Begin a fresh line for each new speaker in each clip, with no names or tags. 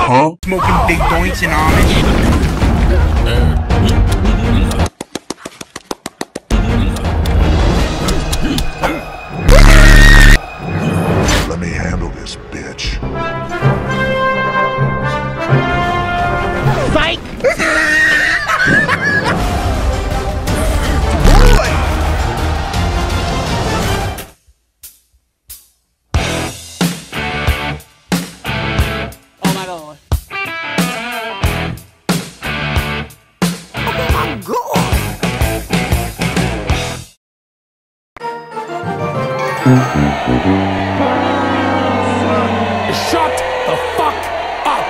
Huh? Smoking big joints and Amish.
Let me handle this, bitch.
Psych!
Oh my god.
Oh my god!
Shut the fuck up!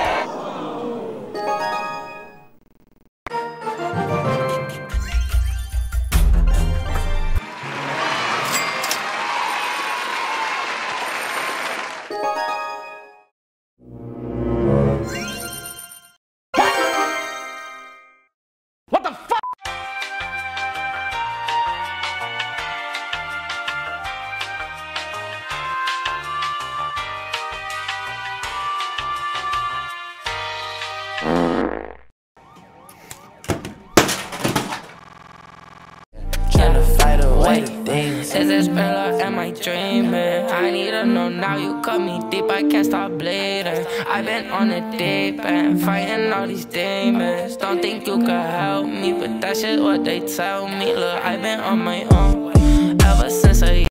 What the fuck?
Tryna fight away the things. Is this real or am I dreaming? I need to know now, you cut me deep, I can't stop bleeding. I've been on a deep end, fighting all these demons. Don't think you could help me, but that shit what they tell me. Look, I've been on my own ever since